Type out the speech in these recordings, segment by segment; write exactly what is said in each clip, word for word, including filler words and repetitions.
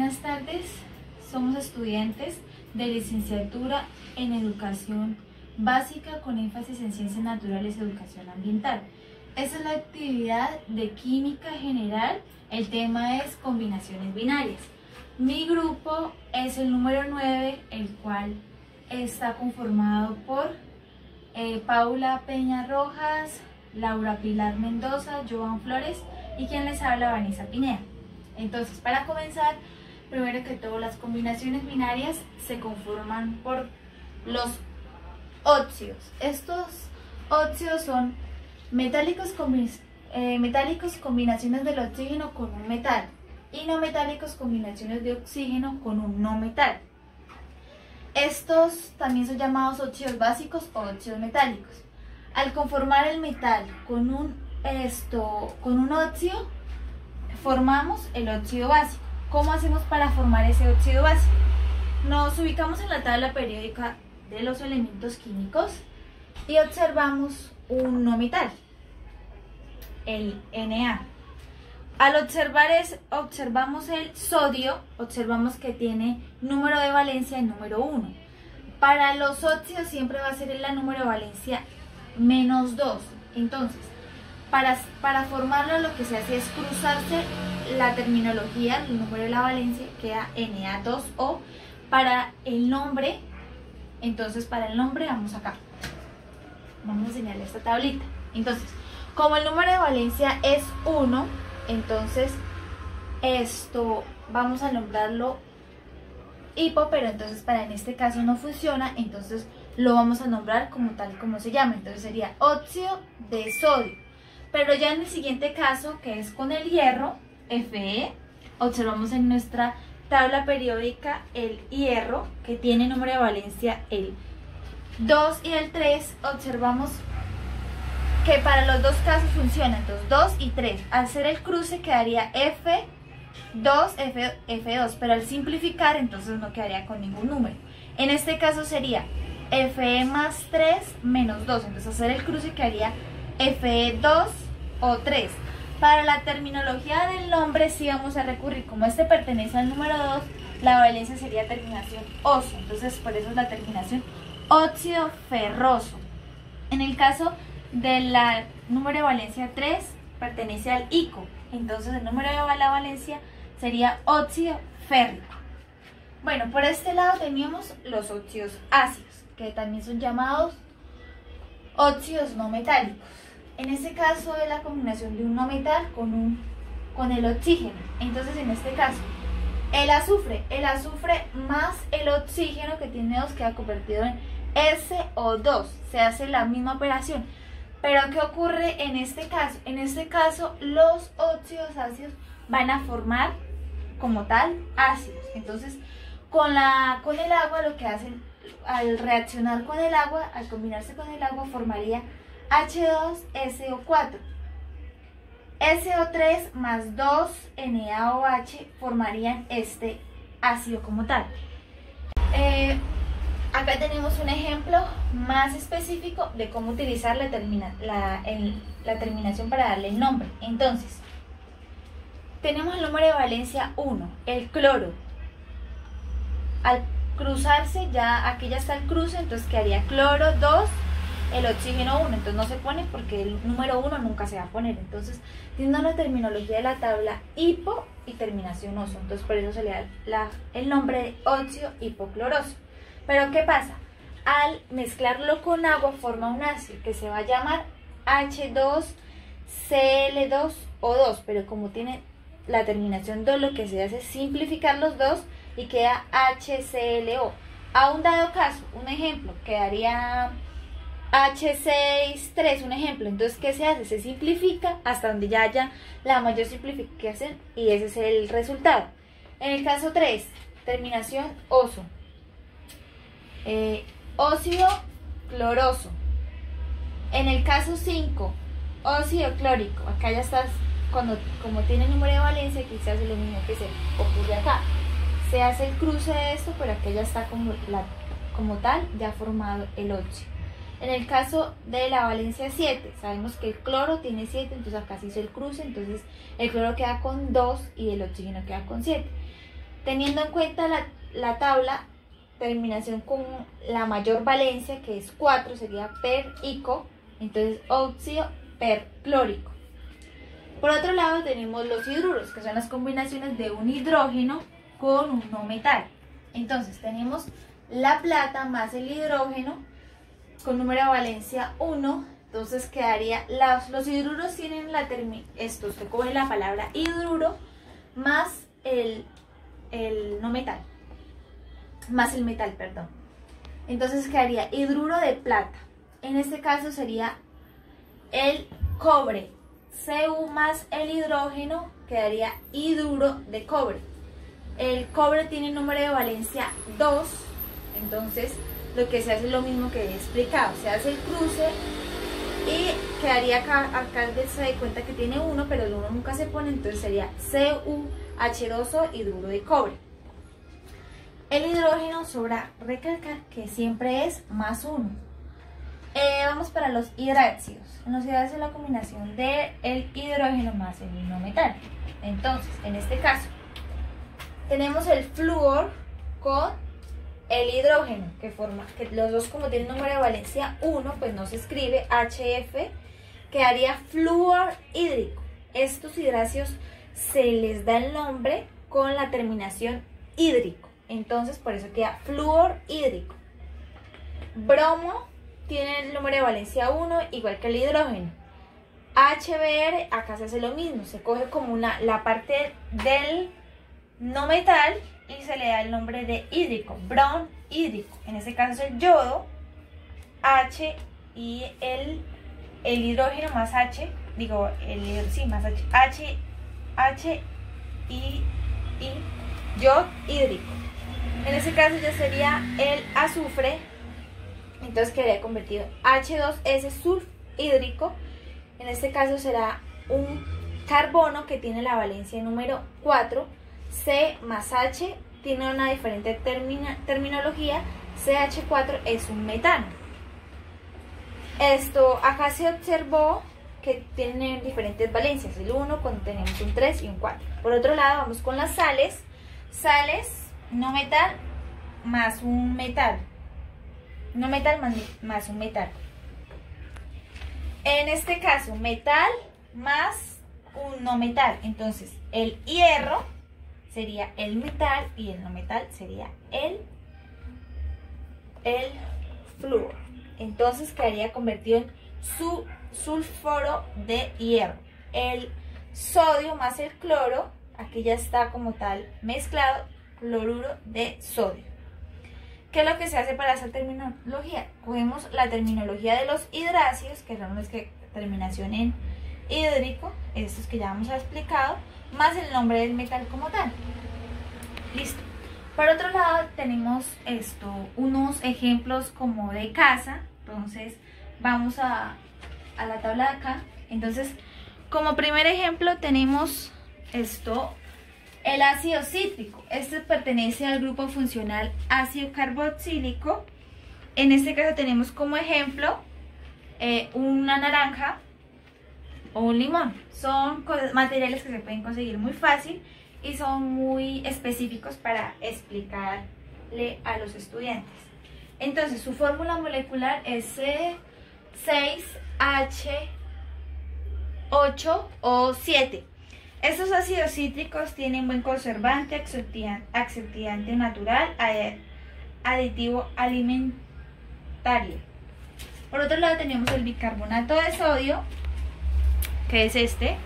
Buenas tardes, somos estudiantes de licenciatura en Educación Básica con énfasis en Ciencias Naturales y Educación Ambiental. Esta es la actividad de Química General, el tema es combinaciones binarias. Mi grupo es el número nueve, el cual está conformado por eh, Paula Peña Rojas, Laura Pilar Mendoza, Joan Flores y quien les habla, Vanessa Pineda. Entonces, para comenzar, primero que todo, las combinaciones binarias se conforman por los óxidos. Estos óxidos son metálicos, combi eh, metálicos combinaciones del oxígeno con un metal y no metálicos combinaciones de oxígeno con un no metal. Estos también son llamados óxidos básicos o óxidos metálicos. Al conformar el metal con un, esto, con un óxido, formamos el óxido básico. ¿Cómo hacemos para formar ese óxido básico? Nos ubicamos en la tabla periódica de los elementos químicos y observamos un no metal, el Na. Al observar es, observamos el sodio, observamos que tiene número de valencia el número uno. Para los óxidos siempre va a ser la número de valencia menos dos. Entonces, para, para formarlo lo que se hace es cruzarse la terminología, el número de la valencia, queda Na dos O. Para el nombre, entonces para el nombre vamos acá. Vamos a enseñarle esta tablita. Entonces, como el número de valencia es uno, entonces esto vamos a nombrarlo hipo, pero entonces para en este caso no funciona, entonces lo vamos a nombrar como tal y como se llama. Entonces sería óxido de sodio. Pero ya en el siguiente caso, que es con el hierro, Fe, observamos en nuestra tabla periódica el hierro, que tiene número de valencia el dos y el tres, observamos que para los dos casos funciona, entonces dos y tres. Al hacer el cruce quedaría F dos, F, F dos, pero al simplificar entonces no quedaría con ningún número. En este caso sería Fe más tres menos dos, entonces hacer el cruce quedaría Fe dos o tres. Para la terminología del nombre sí vamos a recurrir, como este pertenece al número dos, la valencia sería terminación oso, entonces por eso es la terminación óxido ferroso. En el caso de la número de valencia tres, pertenece al ico, entonces el número de la valencia sería óxido férrico. Bueno, por este lado teníamos los óxidos ácidos, que también son llamados óxidos no metálicos. En este caso es la combinación de un no metal con, un, con el oxígeno. Entonces en este caso, el azufre, el azufre más el oxígeno que tiene dos queda convertido en S O dos. Se hace la misma operación. Pero ¿qué ocurre en este caso? En este caso los óxidos ácidos van a formar como tal ácidos. Entonces con, la, con el agua lo que hacen al reaccionar con el agua, al combinarse con el agua formaría H dos S O cuatro. S O tres más dos N A O H formarían este ácido como tal. Eh, acá tenemos un ejemplo más específico de cómo utilizar la, termina, la, el, la terminación para darle el nombre. Entonces, tenemos el número de valencia uno, el cloro. Al cruzarse, ya aquí ya está el cruce, entonces quedaría cloro dos, el oxígeno uno, entonces no se pone porque el número uno nunca se va a poner. Entonces tiene una terminología de la tabla hipo y terminación oso, entonces por eso se le da la, el nombre de óxido hipocloroso. Pero ¿qué pasa? Al mezclarlo con agua forma un ácido que se va a llamar H dos C L dos O dos, pero como tiene la terminación dos, lo que se hace es simplificar los dos y queda H C L O. A un dado caso, un ejemplo, quedaría H seis tres, un ejemplo. Entonces, ¿qué se hace? Se simplifica hasta donde ya haya la mayor simplificación y ese es el resultado. En el caso tres, terminación oso, eh, óxido cloroso. En el caso cinco, óxido clórico. Acá ya estás, cuando, como tiene número de valencia, aquí se hace lo mismo que se ocurre acá. Se hace el cruce de esto, pero acá ya está como, la, como tal, ya formado el óxido. En el caso de la valencia siete, sabemos que el cloro tiene siete, entonces acá se hizo el cruce, entonces el cloro queda con dos y el oxígeno queda con siete. Teniendo en cuenta la, la tabla, terminación con la mayor valencia, que es cuatro, sería per-ico, entonces óxido perclórico. Por otro lado tenemos los hidruros, que son las combinaciones de un hidrógeno con un no metal. Entonces tenemos la plata más el hidrógeno con número de valencia uno, entonces quedaría, los, los hidruros tienen la terminación, esto se coge la palabra hidruro más el, el no metal, más el metal, perdón. Entonces quedaría hidruro de plata, en este caso sería el cobre, Cu más el hidrógeno quedaría hidruro de cobre. El cobre tiene número de valencia dos, entonces lo que se hace es lo mismo que he explicado, se hace el cruce y quedaría acá, acá se da cuenta que tiene uno, pero el uno nunca se pone, entonces sería C U H dos O, hidruro de cobre. El hidrógeno, sobra recalcar que siempre es más uno. Eh, vamos para los hidráxidos. En los hidráxidos es la combinación del hidrógeno más el no metal. Entonces, en este caso, tenemos el flúor con el hidrógeno, que forma, que los dos como tienen número de valencia uno, pues no se escribe H F, quedaría flúor hídrico. Estos hidráxidos se les da el nombre con la terminación hídrico, entonces por eso queda flúor hídrico. Bromo tiene el número de valencia uno, igual que el hidrógeno. H B r, acá se hace lo mismo, se coge como una, la parte del no metal y se le da el nombre de hídrico, bron hídrico. En este caso es el yodo, H y el, el hidrógeno más H, digo, el, sí, más H, H, H y, y yodo hídrico. En este caso ya sería el azufre, entonces quedaría convertido H dos S sulf hídrico. En este caso será un carbono que tiene la valencia número cuatro. C más H tiene una diferente termina, terminología. C H cuatro es un metano. Esto acá se observó que tienen diferentes valencias, el uno cuando tenemos un tres y un cuatro. Por otro lado vamos con las sales. Sales, no metal más un metal. No metal más, más un metal. En este caso, metal más un no metal. Entonces, el hierro sería el metal y el no metal sería el, el flúor. Entonces quedaría convertido en su sulfuro de hierro. El sodio más el cloro, aquí ya está como tal mezclado, cloruro de sodio. ¿Qué es lo que se hace para esa terminología? Cogemos la terminología de los hidráxidos, que son los que terminación en hídrico, estos que ya hemos explicado, más el nombre del metal como tal. Listo. Por otro lado tenemos esto, unos ejemplos como de casa. Entonces vamos a, a la tabla de acá. Entonces, como primer ejemplo tenemos esto, el ácido cítrico. Este pertenece al grupo funcional ácido carboxílico. En este caso tenemos como ejemplo eh, una naranja o un limón. Son materiales que se pueden conseguir muy fácil y son muy específicos para explicarle a los estudiantes. Entonces su fórmula molecular es C seis H ocho O siete. Estos ácidos cítricos tienen buen conservante, antioxidante natural, aditivo alimentario. Por otro lado tenemos el bicarbonato de sodio, que es este.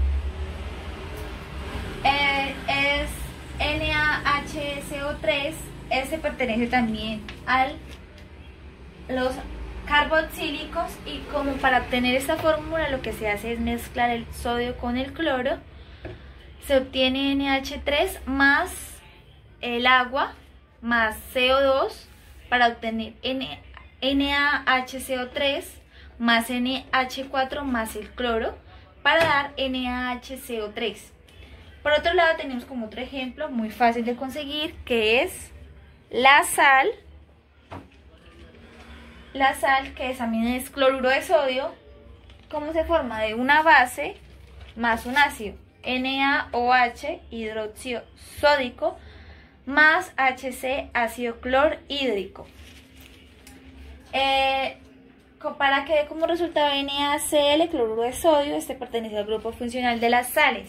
Eh, es N A H C O tres. Este pertenece también a los carboxílicos y como para obtener esta fórmula lo que se hace es mezclar el sodio con el cloro. Se obtiene N H tres más el agua más C O dos para obtener N A H C O tres más N H cuatro más el cloro para dar N A H C O tres. Por otro lado tenemos como otro ejemplo muy fácil de conseguir, que es la sal. La sal, que también es cloruro de sodio. ¿Cómo se forma? De una base más un ácido, N A O H, hidróxido sódico, más H C, ácido clorhídrico. Eh, para que dé como resultado NaCl, cloruro de sodio. Este pertenece al grupo funcional de las sales.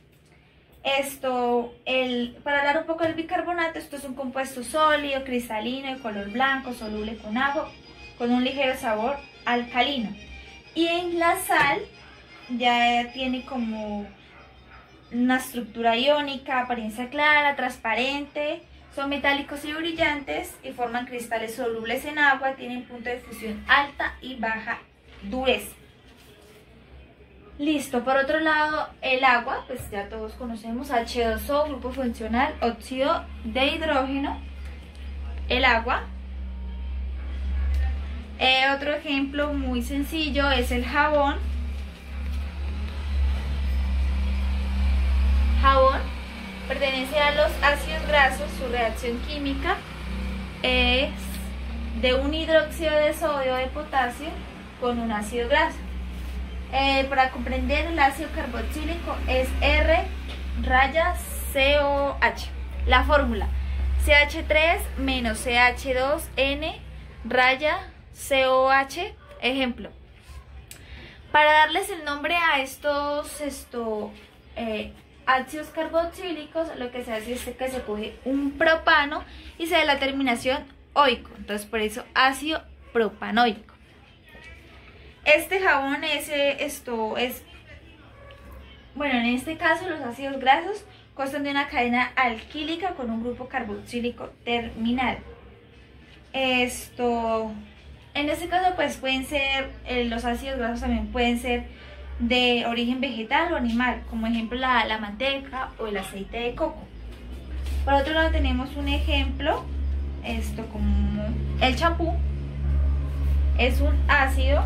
Esto, el, para hablar un poco del bicarbonato, esto es un compuesto sólido, cristalino, de color blanco, soluble con agua, con un ligero sabor alcalino. Y en la sal ya tiene como una estructura iónica, apariencia clara, transparente, son metálicos y brillantes y forman cristales solubles en agua, tienen punto de fusión alta y baja dureza. Listo, por otro lado, el agua, pues ya todos conocemos, H dos O, grupo funcional, óxido de hidrógeno, el agua. Eh, otro ejemplo muy sencillo es el jabón. Jabón pertenece a los ácidos grasos, su reacción química es de un hidróxido de sodio de potasio con un ácido graso. Eh, para comprender el ácido carboxílico es R raya C O H. La fórmula C H tres menos C H dos N raya C O H. Ejemplo, para darles el nombre a estos esto, eh, ácidos carboxílicos, lo que se hace es que se coge un propano y se da la terminación oico, entonces por eso ácido propanoico. Este jabón es, esto es, bueno, en este caso los ácidos grasos constan de una cadena alquílica con un grupo carboxílico terminal. Esto, en este caso pues pueden ser, eh, los ácidos grasos también pueden ser de origen vegetal o animal, como ejemplo la, la manteca o el aceite de coco. Por otro lado tenemos un ejemplo, esto como el champú, es un ácido.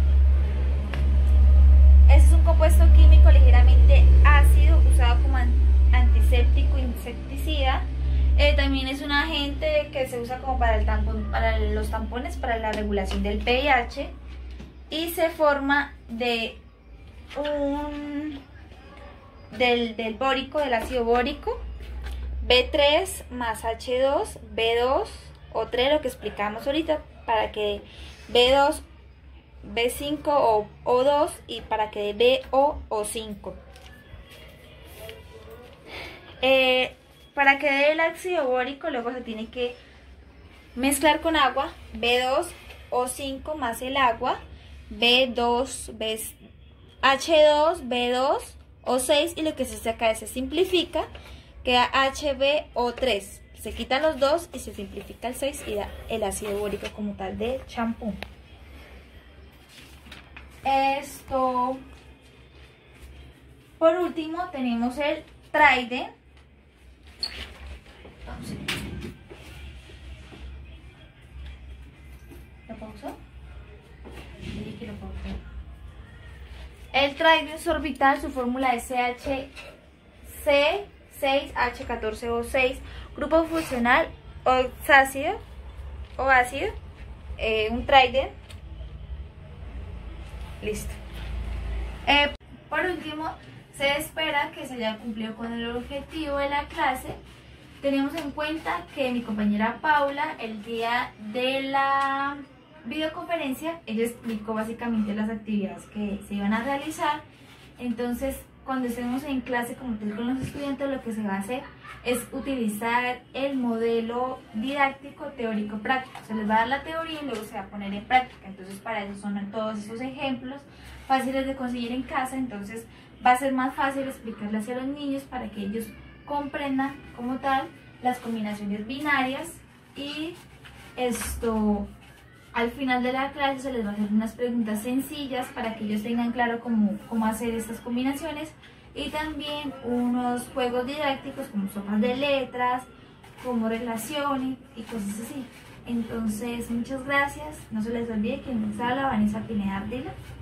Este es un compuesto químico ligeramente ácido usado como antiséptico e insecticida. Eh, también es un agente que se usa como para, el tampón, para los tampones, para la regulación del pH, y se forma de un del, del bórico, del ácido bórico, B tres más H dos, B dos o tres, lo que explicamos ahorita, para que B dos B cinco o O dos y para que dé BO o cinco. Eh, para que dé el ácido bórico luego se tiene que mezclar con agua, B dos O cinco más el agua, B dos, B, H dos, B dos O seis, y lo que se saca se simplifica, queda H B O tres. Se quitan los dos y se simplifica el seis y da el ácido bórico como tal de champú. Esto, por último tenemos el Trident. ¿Lo pauso? Sí, que lo pauso. El Trident orbital, su fórmula es C H C seis H catorce O seis, grupo funcional oxácido o ácido, eh, un Trident. Listo. Eh, por último, se espera que se haya cumplido con el objetivo de la clase. Tenemos en cuenta que mi compañera Paula, el día de la videoconferencia, ella explicó básicamente las actividades que se iban a realizar. Entonces, cuando estemos en clase como tal con los estudiantes, lo que se va a hacer es utilizar el modelo didáctico teórico práctico. Se les va a dar la teoría y luego se va a poner en práctica. Entonces para eso son todos esos ejemplos fáciles de conseguir en casa. Entonces va a ser más fácil explicarles a los niños para que ellos comprendan como tal las combinaciones binarias, y esto al final de la clase se les va a hacer unas preguntas sencillas para que ellos tengan claro cómo, cómo hacer estas combinaciones, y también unos juegos didácticos como sopas de letras, como relaciones y cosas así. Entonces, muchas gracias. No se les olvide que nos habla Vanessa Pineda Ardila.